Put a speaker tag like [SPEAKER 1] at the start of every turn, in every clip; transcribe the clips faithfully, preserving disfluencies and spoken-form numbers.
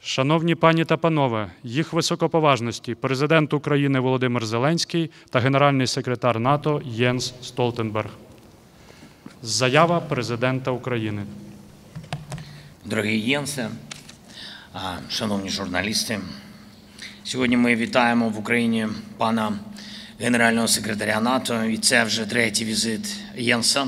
[SPEAKER 1] Шановні пані та панове, їх високоповажності Президент України Володимир Зеленський та Генеральний секретар НАТО Єнс Столтенберг. Заява Президента України.
[SPEAKER 2] Дорогі Єнсе, шановні журналісти, сьогодні ми вітаємо в Україні пана Генерального секретаря НАТО, і це вже третій візит Єнса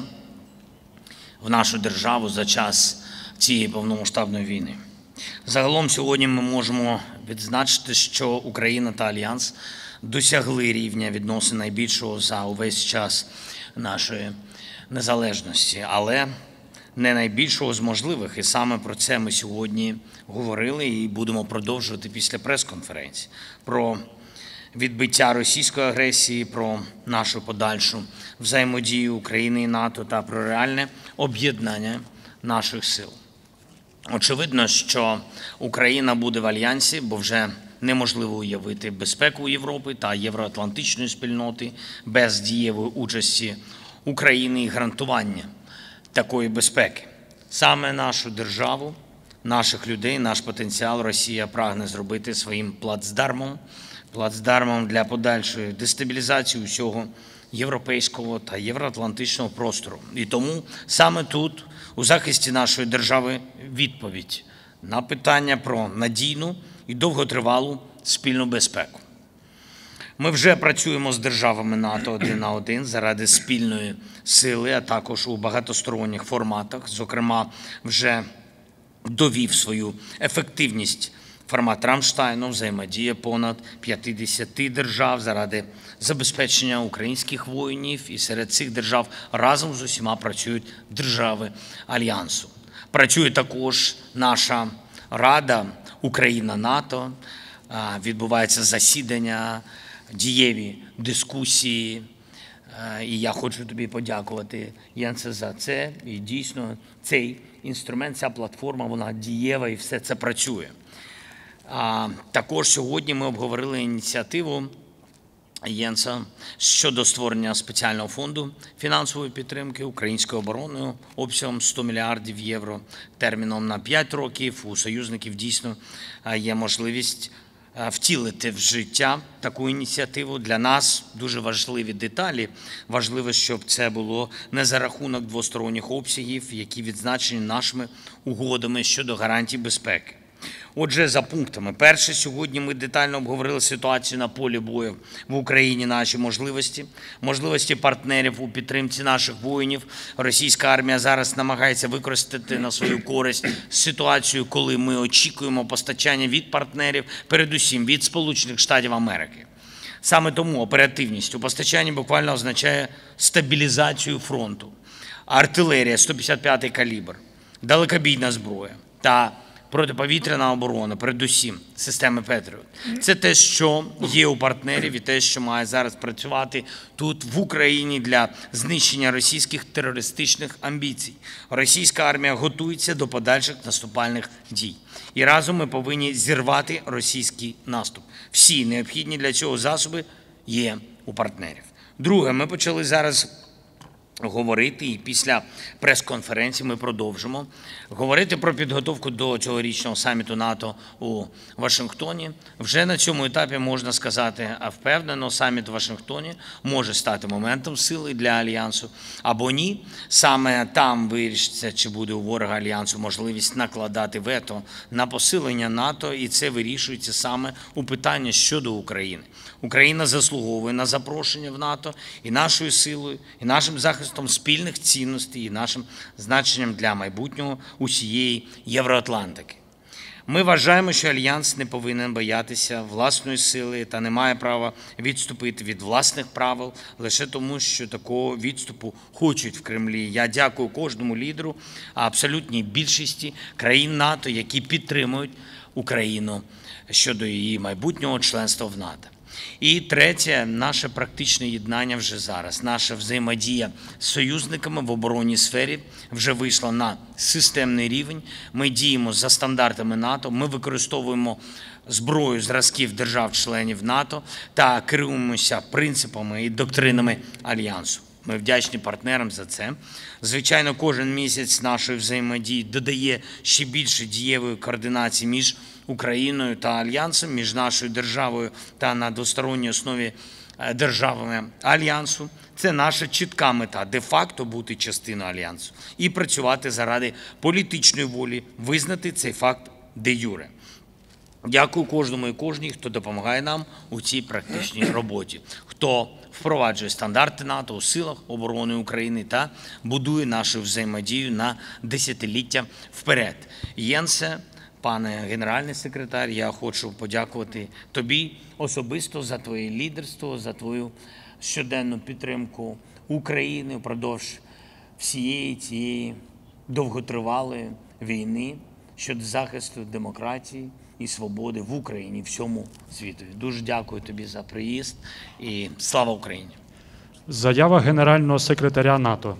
[SPEAKER 2] в нашу державу за час цієї повномасштабної війни. Загалом сьогодні ми можемо відзначити, що Україна та Альянс досягли рівня відносин найбільшого за увесь час нашої незалежності, але не найбільшого з можливих. І саме про це ми сьогодні говорили і будемо продовжувати після прес-конференції. Про відбиття російської агресії, про нашу подальшу взаємодію України і НАТО та про реальне об'єднання наших сил. Очевидно, що Україна буде в Альянсі, бо вже неможливо уявити безпеку Європи та євроатлантичної спільноти без дієвої участі України і гарантування такої безпеки. Саме нашу державу, наших людей, наш потенціал Росія прагне зробити своїм плацдармом, плацдармом для подальшої дестабілізації усього європейського та євроатлантичного простору. І тому саме тут, у захисті нашої держави, відповідь на питання про надійну і довготривалу спільну безпеку. Ми вже працюємо з державами НАТО один на один заради спільної сили, а також у багатосторонніх форматах. Зокрема, вже довів свою ефективність формат Рамштайну, взаємодія понад п'ятдесят держав заради забезпечення українських воїнів. І серед цих держав разом з усіма працюють держави Альянсу. Працює також наша Рада Україна-НАТО, відбувається засідання, дієві дискусії. І я хочу тобі подякувати, Єнсе, за це. І дійсно цей інструмент, ця платформа, вона дієва і все це працює. А також сьогодні ми обговорили ініціативу Єнса щодо створення спеціального фонду фінансової підтримки української оборони обсягом сто мільярдів євро терміном на п'ять років. У союзників дійсно є можливість втілити в життя таку ініціативу. Для нас дуже важливі деталі. Важливо, щоб це було не за рахунок двосторонніх обсягів, які відзначені нашими угодами щодо гарантій безпеки. Отже, за пунктами. Перше, сьогодні ми детально обговорили ситуацію на полі бою в Україні, наші можливості, можливості партнерів у підтримці наших воїнів. Російська армія зараз намагається використати на свою користь ситуацію, коли ми очікуємо постачання від партнерів, передусім від Сполучених Штатів Америки. Саме тому оперативність у постачанні буквально означає стабілізацію фронту. Артилерія сто п'ятдесят п'ятий калібр, далекобійна зброя та протиповітряна оборона, передусім системи Петріот. Це те, що є у партнерів і те, що має зараз працювати тут, в Україні, для знищення російських терористичних амбіцій. Російська армія готується до подальших наступальних дій. І разом ми повинні зірвати російський наступ. Всі необхідні для цього засоби є у партнерів. Друге, ми почали зараз говорити, і після прес-конференції ми продовжимо говорити про підготовку до цьогорічного саміту НАТО у Вашингтоні. Вже на цьому етапі можна сказати, а впевнено, саміт у Вашингтоні може стати моментом сили для Альянсу або ні. Саме там вирішиться, чи буде у ворога Альянсу можливість накладати вето на посилення НАТО, і це вирішується саме у питанні щодо України. Україна заслуговує на запрошення в НАТО і нашою силою, і нашим захистом спільних цінностей, і нашим значенням для майбутнього усієї Євроатлантики. Ми вважаємо, що Альянс не повинен боятися власної сили та не має права відступити від власних правил лише тому, що такого відступу хочуть в Кремлі. Я дякую кожному лідеру, а абсолютній більшості країн НАТО, які підтримують Україну щодо її майбутнього членства в НАТО. І третє, наше практичне єднання вже зараз. Наша взаємодія з союзниками в оборонній сфері вже вийшла на системний рівень. Ми діємо за стандартами НАТО, ми використовуємо зброю зразків держав-членів НАТО та керуємося принципами і доктринами Альянсу. Ми вдячні партнерам за це. Звичайно, кожен місяць нашої взаємодії додає ще більше дієвої координації між Україною та Альянсом, між нашою державою та на двосторонній основі державами Альянсу. Це наша чітка мета – де-факто бути частиною Альянсу і працювати заради політичної волі, визнати цей факт де-юре. Дякую кожному і кожній, хто допомагає нам у цій практичній роботі, хто впроваджує стандарти НАТО у силах оборони України та будує нашу взаємодію на десятиліття вперед. Єнсе, пане генеральний секретар, я хочу подякувати тобі особисто за твоє лідерство, за твою щоденну підтримку України впродовж всієї цієї довготривалої війни щодо захисту демократії і свободи в Україні, всьому світу. Дуже дякую тобі за приїзд і слава Україні!
[SPEAKER 1] Заява генерального секретаря НАТО.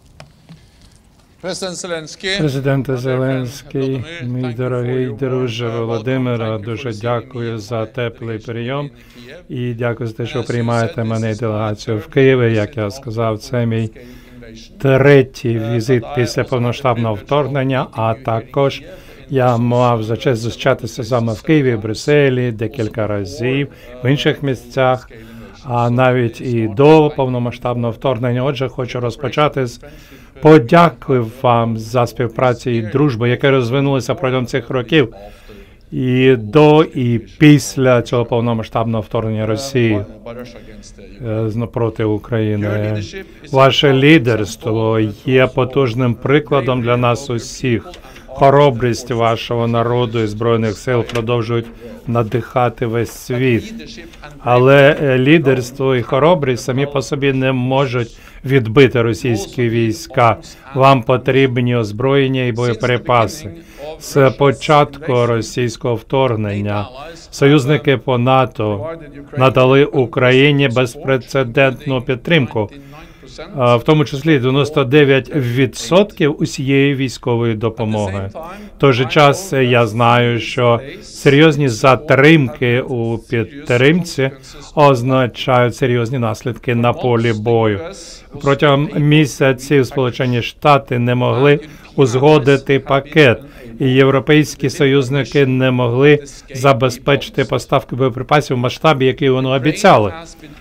[SPEAKER 3] Президенте Зеленський, мій дорогий друже Володимире, дуже дякую за теплий прийом і дякую за те, що приймаєте мене і делегацію в Києві. Як я сказав, це мій третій візит після повноштабного вторгнення, а також я мав за честь зустрічатися з вами в Києві, в Брюсселі, декілька разів, в інших місцях, а навіть і до повномасштабного вторгнення. Отже, хочу розпочати з подяки вам за співпрацю і дружбу, яка розвинулася протягом цих років і до, і після цього повномасштабного вторгнення Росії проти України. Ваше лідерство є потужним прикладом для нас усіх. Хоробрість вашого народу і Збройних сил продовжують надихати весь світ. Але лідерство і хоробрість самі по собі не можуть відбити російські війська. Вам потрібні озброєння і боєприпаси. З початку російського вторгнення союзники по НАТО надали Україні безпрецедентну підтримку, в тому числі дев'яносто дев'ять відсотків усієї військової допомоги. В той же час я знаю, що серйозні затримки у підтримці означають серйозні наслідки на полі бою. Протягом місяців Сполучені Штати не могли узгодити пакет, і європейські союзники не могли забезпечити поставки боєприпасів в масштабі, який вони обіцяли.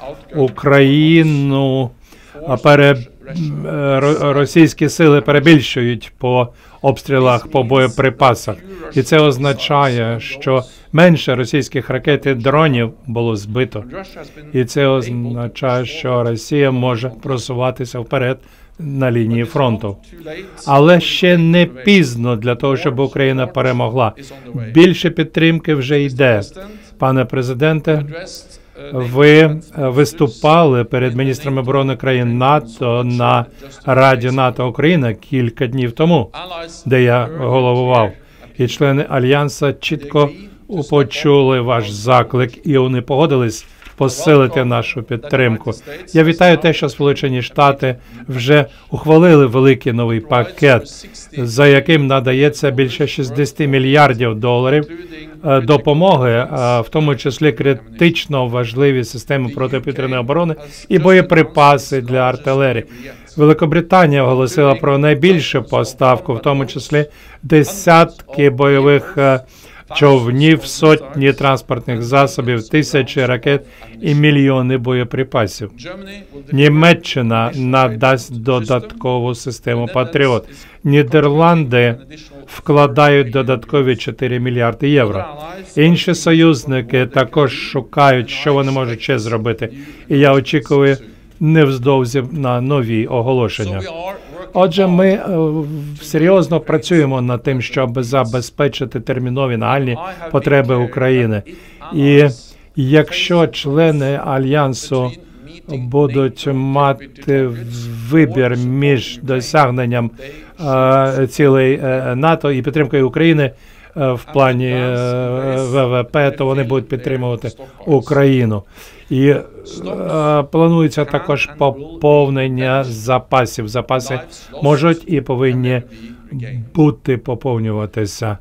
[SPEAKER 3] Україну пере... російські сили перебільшують по обстрілах, по боєприпасах. І це означає, що менше російських ракет і дронів було збито. І це означає, що Росія може просуватися вперед на лінії фронту. Але ще не пізно для того, щоб Україна перемогла. Більше підтримки вже йде. Пане президенте, ви виступали перед міністрами оборони країн НАТО на Раді НАТО Україна кілька днів тому, де я головував. І члени Альянсу чітко почули ваш заклик, і вони погодились посилити нашу підтримку. Я вітаю те, що Сполучені Штати вже ухвалили великий новий пакет, за яким надається більше шістдесят мільярдів доларів допомоги, в тому числі критично важливі системи протиповітряної оборони і боєприпаси для артилерії. Великобританія оголосила про найбільшу поставку, в тому числі десятки бойових човнів, сотні транспортних засобів, тисячі ракет і мільйони боєприпасів. Німеччина надасть додаткову систему «Патріот». Нідерланди вкладають додаткові чотири мільярди євро. Інші союзники також шукають, що вони можуть ще зробити. І я очікую невдовзі на нові оголошення. Отже, ми е, серйозно працюємо над тим, щоб забезпечити термінові нагальні потреби України. І якщо члени Альянсу будуть мати вибір між досягненням е, цілей е, НАТО і підтримкою України е, в плані е, ВВП, то вони будуть підтримувати Україну. І е, планується також поповнення запасів. Запаси можуть і повинні бути поповнюватися.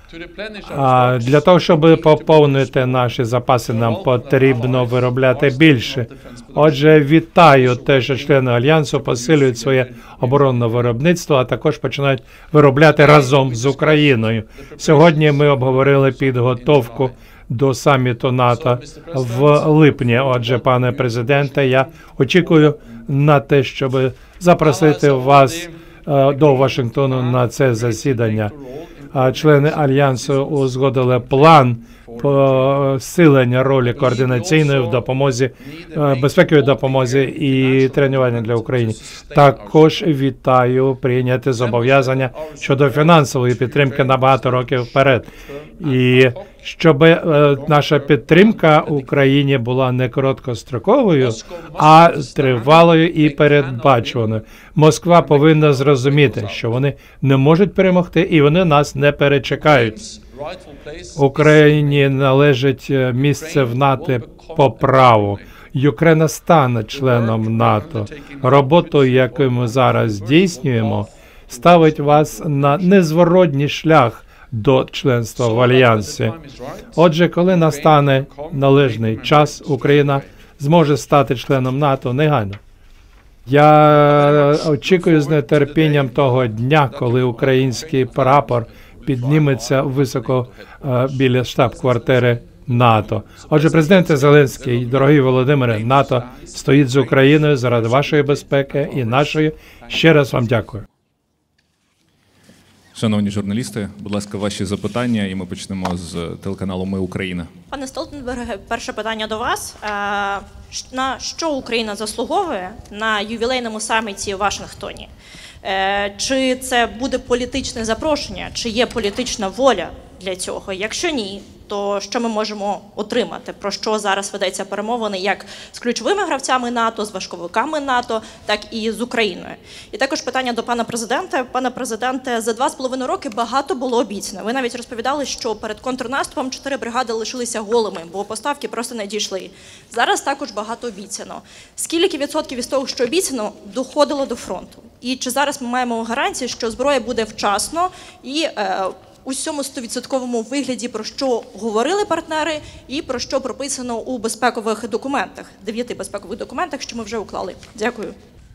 [SPEAKER 3] А для того, щоб поповнити наші запаси, нам потрібно виробляти більше. Отже, вітаю те, що члени Альянсу посилюють своє оборонне виробництво, а також починають виробляти разом з Україною. Сьогодні ми обговорили підготовку до саміту НАТО в липні. Отже, пане президенте, я очікую на те, щоб запросити вас е, до Вашингтону на це засідання. А члени Альянсу узгодили план посилення ролі координаційної в допомозі, е, безпековій допомозі і тренування для України. Також вітаю прийняти зобов'язання щодо фінансової підтримки на багато років вперед. І щоб е, наша підтримка Україні була не короткостроковою, а тривалою і передбачуваною. Москва повинна зрозуміти, що вони не можуть перемогти і вони нас не перечекають. Україні належить місце в НАТО по праву. Україна стане членом НАТО. Роботу, яку ми зараз здійснюємо, ставить вас на незворотній шлях до членства в Альянсі. Отже, коли настане належний час, Україна зможе стати членом НАТО негайно. Я очікую з нетерпінням того дня, коли український прапор підніметься високо е, біля штаб-квартири НАТО. Отже, президенте Зеленський, дорогий Володимире, НАТО стоїть з Україною заради вашої безпеки і нашої. Ще раз вам дякую.
[SPEAKER 4] Шановні журналісти, будь ласка, ваші запитання, і ми почнемо з телеканалу «Ми Україна».
[SPEAKER 5] Пане Столтенберге, перше питання до вас. Е, На що Україна заслуговує на ювілейному саміті у Вашингтоні? Е, Чи це буде політичне запрошення, чи є політична воля для цього? Якщо ні, то що ми можемо отримати? Про що зараз ведеться перемовини як з ключовими гравцями НАТО, з важковиками НАТО, так і з Україною? І також питання до пана президента. Пане президенте, за два з половиною роки багато було обіцяно. Ви навіть розповідали, що перед контрнаступом чотири бригади лишилися голими, бо поставки просто не дійшли. Зараз також багато обіцяно. Скільки відсотків із того, що обіцяно, доходило до фронту? І чи зараз ми маємо гарантії, що зброя буде вчасно і е, у всьому стовідсотковому вигляді, про що говорили партнери і про що прописано у безпекових документах, дев'яти безпекових документах, що ми вже уклали? Дякую.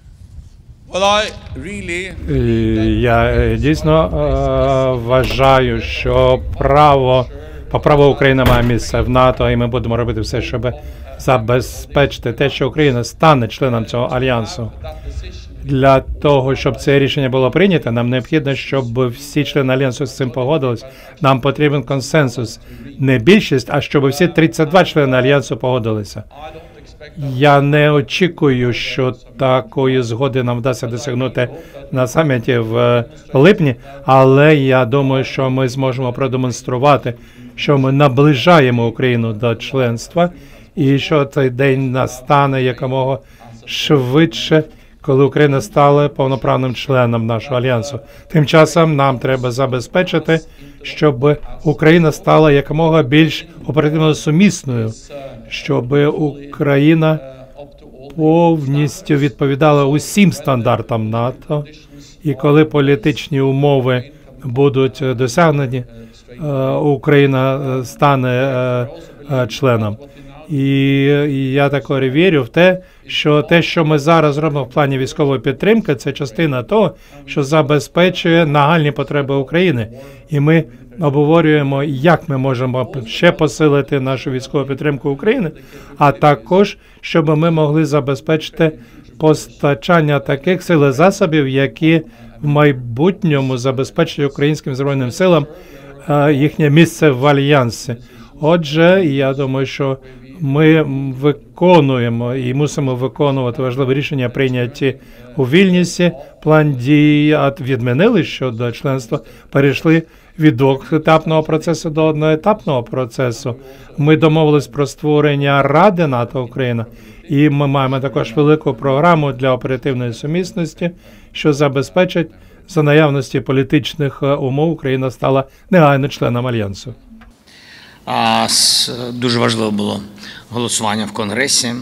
[SPEAKER 3] І Я е, дійсно е, вважаю, що право, по праву Україна має місце в НАТО, і ми будемо робити все, щоб забезпечити те, що Україна стане членом цього альянсу. Для того, щоб це рішення було прийнято, нам необхідно, щоб всі члени альянсу з цим погодились. Нам потрібен консенсус, не більшість, а щоб всі тридцять два члени альянсу погодилися. Я не очікую, що такої згоди нам вдасться досягнути на саміті в липні, але я думаю, що ми зможемо продемонструвати, що ми наближаємо Україну до членства і що цей день настане якомога швидше, коли Україна стала повноправним членом нашого альянсу. Тим часом нам треба забезпечити, щоб Україна стала якомога більш оперативно сумісною, щоб Україна повністю відповідала усім стандартам НАТО, і коли політичні умови будуть досягнені, Україна стане членом. І я також вірю в те, що те, що ми зараз робимо в плані військової підтримки, це частина того, що забезпечує нагальні потреби України. І ми обговорюємо, як ми можемо ще посилити нашу військову підтримку України, а також, щоб ми могли забезпечити постачання таких сил і засобів, які в майбутньому забезпечують українським Збройним силам їхнє місце в Альянсі. Отже, я думаю, що ми виконуємо і мусимо виконувати важливі рішення, прийняті у Вільнюсі. План дій відмінили щодо членства, перейшли від двохетапного процесу до одноетапного процесу. Ми домовились про створення Ради НАТО Україна, і ми маємо також велику програму для оперативної сумісності, що забезпечить за наявності політичних умов Україна стала негайно членом Альянсу.
[SPEAKER 2] А, дуже важливо було голосування в Конгресі,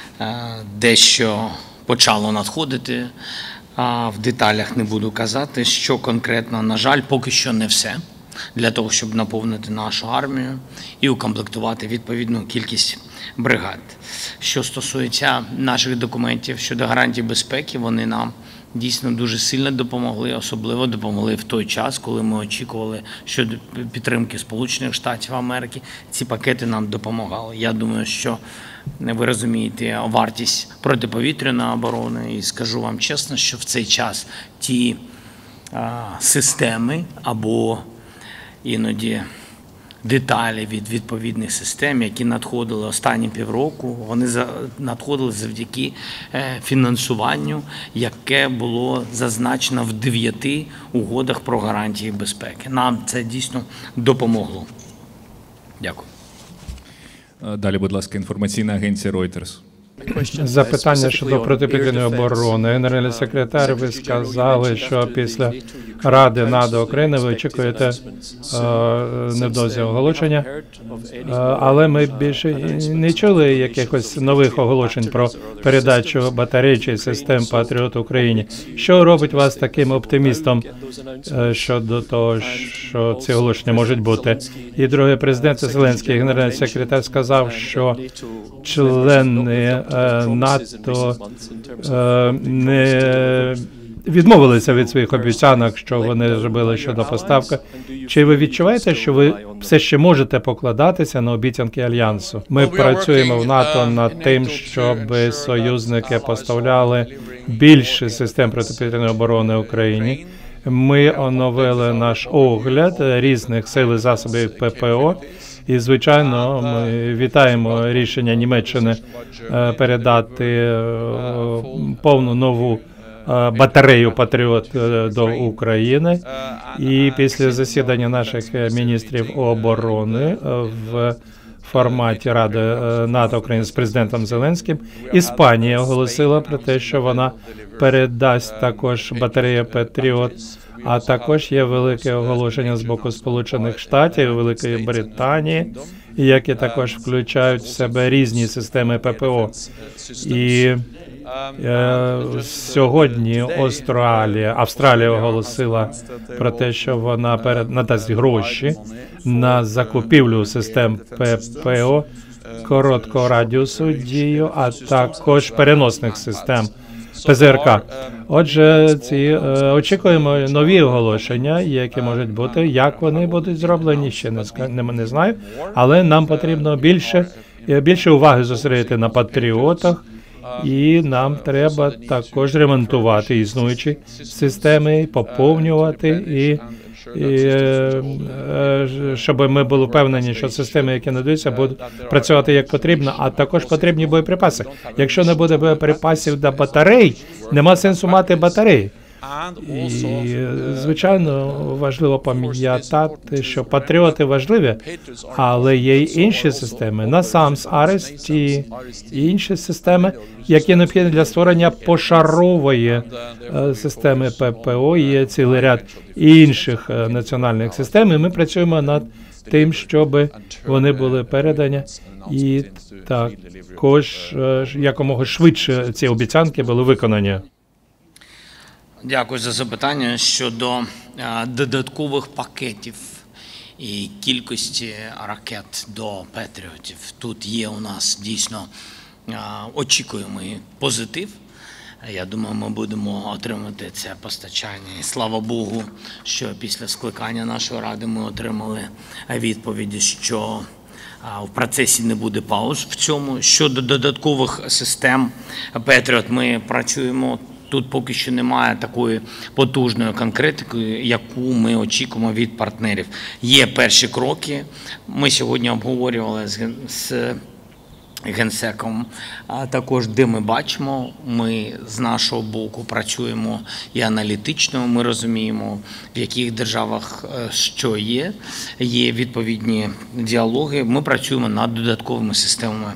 [SPEAKER 2] дещо почало надходити, а в деталях не буду казати, що конкретно, на жаль, поки що не все. для того, щоб наповнити нашу армію і укомплектувати відповідну кількість бригад. Що стосується наших документів щодо гарантій безпеки, вони нам дійсно дуже сильно допомогли, особливо допомогли в той час, коли ми очікували щодо підтримки Сполучених Штатів Америки. Ці пакети нам допомагали. Я думаю, що ви розумієте вартість протиповітряної оборони, і скажу вам чесно, що в цей час ті а, системи або іноді деталі від відповідних систем, які надходили останні півроку, вони надходили завдяки фінансуванню, яке було зазначено в дев'яти угодах про гарантії безпеки. Нам це дійсно допомогло. Дякую.
[SPEAKER 4] Далі, будь ласка, інформаційна агенція Reuters.
[SPEAKER 3] Запитання щодо протиповітряної оборони. Генеральний секретар, ви сказали, що після Ради НАТО України ви очікуєте е, невдовзі оголошення, е, але ми більше не чули якихось нових оголошень про передачу батарей чи систем «Патріот» Україні. Що робить вас таким оптимістом е, щодо того, що ці оголошення можуть бути? І друге, президент Зеленський, генеральний секретар, сказав, що члени НАТО не відмовилися від своїх обіцянок, що вони зробили щодо поставки. Чи ви відчуваєте, що ви все ще можете покладатися на обіцянки Альянсу? Ми працюємо в НАТО над тим, щоб союзники поставляли більше систем протиповітряної оборони Україні. Ми оновили наш огляд різних сил і засобів ППО. І, звичайно, ми вітаємо рішення Німеччини передати повну нову батарею «Патріот» до України. І після засідання наших міністрів оборони в форматі Ради НАТО України з президентом Зеленським, Іспанія оголосила про те, що вона передасть також батарею «Патріот». А також є велике оголошення з боку Сполучених Штатів, Великої Британії, які також включають в себе різні системи ППО. І е, сьогодні Австралія, Австралія оголосила про те, що вона перед, надасть гроші на закупівлю систем ППО короткого радіусу дію, а також переносних систем ПЗРК. Отже, ці е, очікуємо нові оголошення, які можуть бути. Як вони будуть зроблені, ще не, не, не знаю. Але нам потрібно більше, більше уваги зосередити на патріотах, і нам треба також ремонтувати існуючі системи, поповнювати і І щоб ми були впевнені, що системи, які надаються, будуть працювати як потрібно, а також потрібні боєприпаси. Якщо не буде боєприпасів до батарей, нема сенсу мати батареї. І, звичайно, важливо пам'ятати, що патріоти важливі, але є й інші системи, насамс, Арес і інші системи, які необхідні для створення пошарової системи ППО. Є цілий ряд інших національних систем, і ми працюємо над тим, щоб вони були передані, і також якомога швидше ці обіцянки були виконані.
[SPEAKER 2] Дякую за запитання щодо додаткових пакетів і кількості ракет до Петріотів. Тут є у нас дійсно очікуємий позитив. Я думаю, ми будемо отримати це постачання. І слава Богу, що після скликання нашої ради ми отримали відповіді, що в процесі не буде пауз в цьому. Щодо додаткових систем Петріот ми працюємо. Тут поки що немає такої потужної конкретики, яку ми очікуємо від партнерів. Є перші кроки. Ми сьогодні обговорювали з Генсеком, а також де ми бачимо. Ми з нашого боку працюємо і аналітично, ми розуміємо, в яких державах що є. Є відповідні діалоги. Ми працюємо над додатковими системами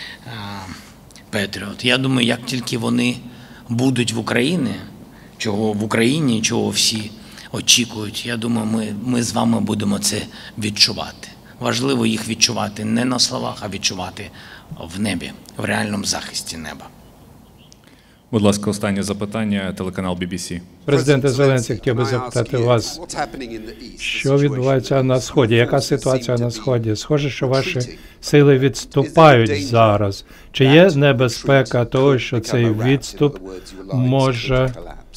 [SPEAKER 2] Петріот. Я думаю, як тільки вони будуть в Україні, чого в Україні, чого всі очікують, я думаю, ми, ми з вами будемо це відчувати. Важливо їх відчувати не на словах, а відчувати в небі, в реальному захисті неба.
[SPEAKER 4] Будь ласка, останнє запитання, телеканал бі бі сі.
[SPEAKER 3] Президенте Зеленський, хотів би запитати вас, що відбувається на Сході? Яка ситуація на Сході? Схоже, що ваші сили відступають зараз. Чи є небезпека того, що цей відступ може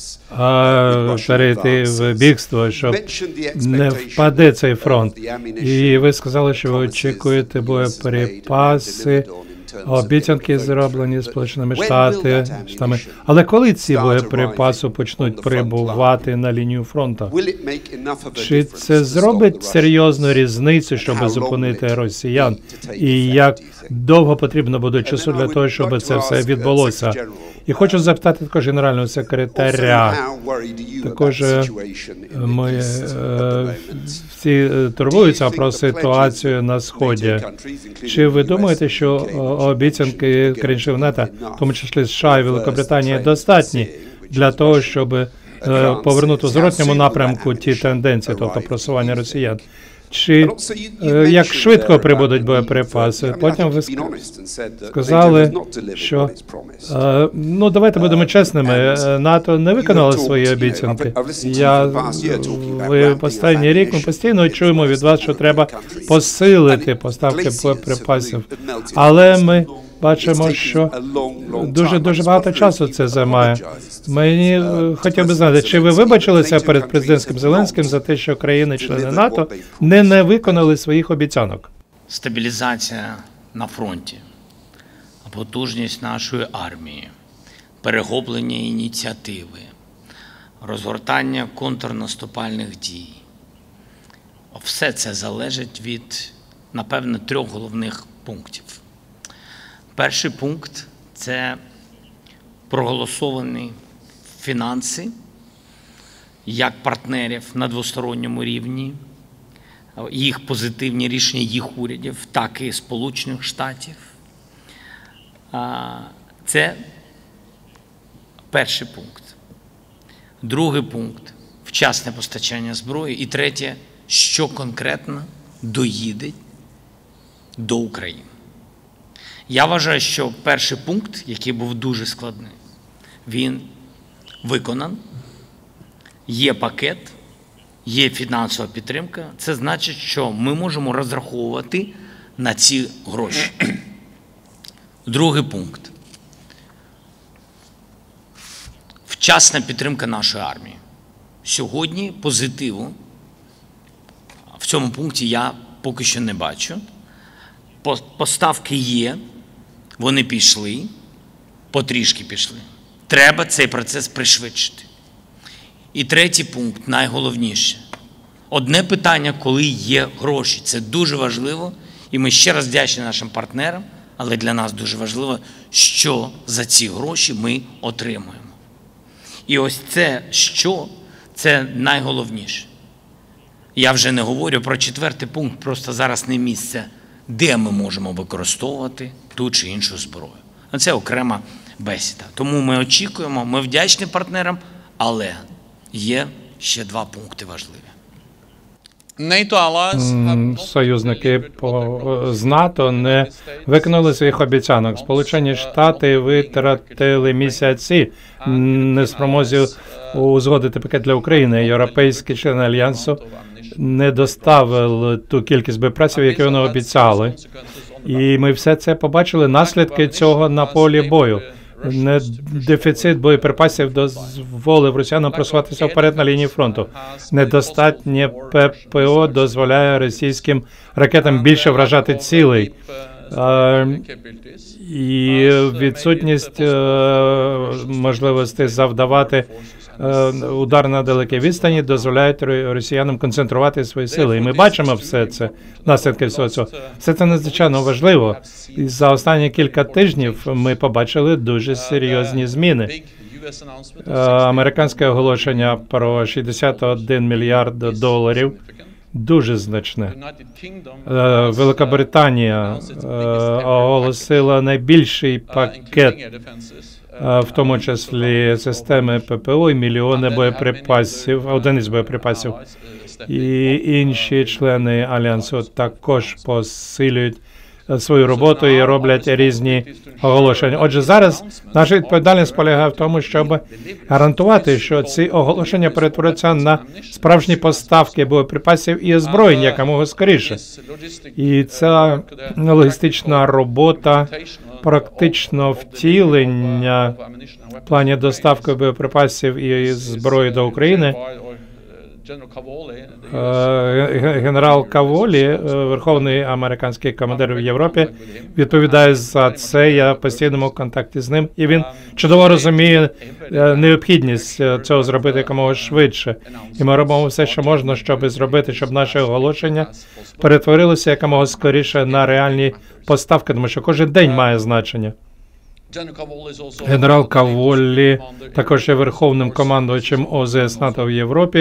[SPEAKER 3] а, перейти в бігство, щоб не впаде цей фронт? І ви сказали, що ви очікуєте боєприпаси, обіцянки зроблені Сполученими Штатами. Але коли ці боєприпаси почнуть прибувати на лінію фронту? Чи це зробить серйозну різницю, щоб зупинити росіян? І як довго потрібно буде часу для того, щоб це все відбулося? І хочу запитати також генерального секретаря. Також ми е, всі турбуються про ситуацію на Сході. Чи ви думаєте, що обіцянки країн НАТО, в тому числі США і Великобританії, достатні для того, щоб е, повернути в зворотньому напрямку ті тенденції, тобто просування росіян? Чи е, як швидко прибудуть боєприпаси? Потім ви сказали, що е, ну давайте будемо чесними. е, НАТО не виконало свої обіцянки. Я ви останній рік ми постійно чуємо від вас, що треба посилити поставки боєприпасів. Але ми бачимо, що дуже дуже багато часу це займає. Мені е, хотів би знати, чи ви вибачилися перед президентським Зеленським за те, що країни-члени НАТО не, не виконали своїх обіцянок?
[SPEAKER 2] Стабілізація на фронті, потужність нашої армії, перехоплення ініціативи, розгортання контрнаступальних дій. Все це залежить від, напевно, трьох головних пунктів. Перший пункт – це проголосовані фінанси як партнерів на двосторонньому рівні, їх позитивні рішення їх урядів, так і Сполучених Штатів. Це перший пункт. Другий пункт – вчасне постачання зброї. І третє – що конкретно доїде до України. Я вважаю, що перший пункт, який був дуже складний, він виконан, є пакет, є фінансова підтримка. Це значить, що ми можемо розраховувати на ці гроші. Другий пункт. Вчасна підтримка нашої армії. Сьогодні позитиву в цьому пункті я поки що не бачу. Поставки є, вони пішли, потрішки пішли. Треба цей процес пришвидшити. І третій пункт, найголовніше. Одне питання, коли є гроші. Це дуже важливо, і ми ще раз вдячні нашим партнерам, але для нас дуже важливо, що за ці гроші ми отримуємо. І ось це що, це найголовніше. Я вже не говорю про четвертий пункт, просто зараз не місце, де ми можемо використовувати ту чи іншу зброю. Це окрема бесіда. Тому ми очікуємо, ми вдячні партнерам, але є ще два пункти важливі.
[SPEAKER 3] Союзники по, з НАТО не виконали своїх обіцянок. Сполучені Штати витратили місяці не в спромозі узгодити пакет для України. Європейські члени Альянсу не доставили ту кількість боєприпасів, які вони обіцяли. І ми все це побачили, наслідки цього на полі бою. Не дефіцит боєприпасів дозволив росіянам просуватися вперед на лінії фронту. Недостатнє ППО дозволяє російським ракетам більше вражати цілей. І відсутність можливості завдавати удар на далекій відстані дозволяють росіянам концентрувати свої сили. І ми бачимо все це, наслідки всього цього. Все це надзвичайно важливо. І за останні кілька тижнів ми побачили дуже серйозні зміни. Американське оголошення про шістдесят один мільярд доларів дуже значне. Великобританія оголосила найбільший пакет, в тому числі системи ППО і мільйони боєприпасів, одиниць боєприпасів. І інші члени Альянсу також посилюють свою роботу і роблять різні оголошення. Отже, зараз наша відповідальність полягає в тому, щоб гарантувати, що ці оголошення перетворяться на справжні поставки боєприпасів і озброєнь якомога скоріше. І ця логістична робота, практично втілення в плані доставки боєприпасів і зброї до України. Генерал Каволі, верховний американський командир в Європі, відповідає за це. Я в постійному контакті з ним, і він чудово розуміє необхідність цього зробити якомога швидше. І ми робимо все, що можна, щоб зробити, щоб наше оголошення перетворилося якомога скоріше на реальні поставки, тому що кожен день має значення. Генерал Каволі також є верховним командувачем О З С НАТО в Європі,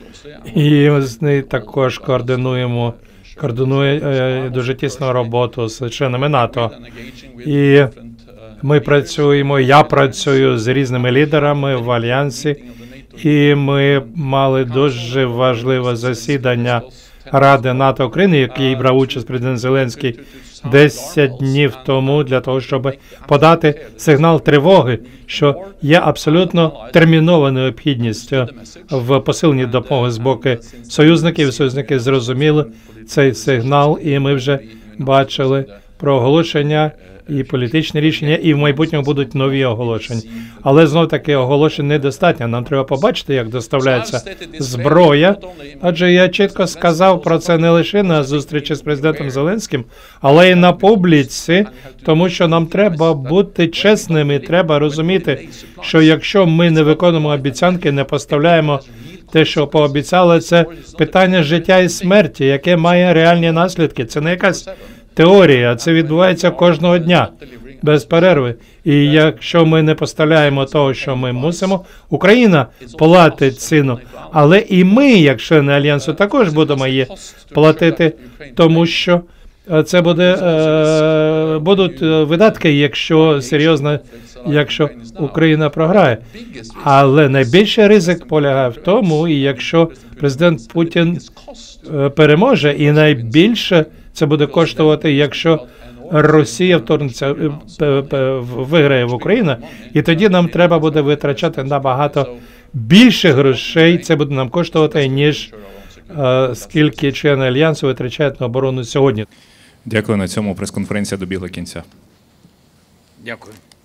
[SPEAKER 3] і з нею також координуємо, координує е, дуже тісну роботу з членами НАТО. І ми працюємо, я працюю з різними лідерами в Альянсі, і ми мали дуже важливе засідання Ради НАТО України, який брав участь президент Зеленський десять днів тому, для того, щоб подати сигнал тривоги, що є абсолютно термінова необхідність в посиленні допомоги з боку союзників. Союзники зрозуміли цей сигнал, і ми вже бачили про оголошення і політичні рішення, і в майбутньому будуть нові оголошення. Але знов-таки оголошень недостатньо. Нам треба побачити, як доставляється зброя. Адже я чітко сказав про це не лише на зустрічі з президентом Зеленським, але й на публіці, тому що нам треба бути чесними, треба розуміти, що якщо ми не виконуємо обіцянки, не поставляємо те, що пообіцяли, це питання життя і смерті, яке має реальні наслідки. Це не якась теорія, це відбувається кожного дня, без перерви. І якщо ми не поставляємо того, що ми мусимо, Україна платить ціну. Але і ми, як члени Альянсу, також будемо її платити, тому що це буде, е, будуть видатки, якщо серйозно, якщо Україна програє. Але найбільший ризик полягає в тому, і якщо президент Путін переможе, і найбільше це буде коштувати, якщо Росія вторгнеться, виграє в Україну, і тоді нам треба буде витрачати набагато більше грошей, це буде нам коштувати, ніж е, скільки члени Альянсу витрачають на оборону сьогодні.
[SPEAKER 4] Дякую. На цьому прес-конференція добігла кінця.
[SPEAKER 2] Дякую.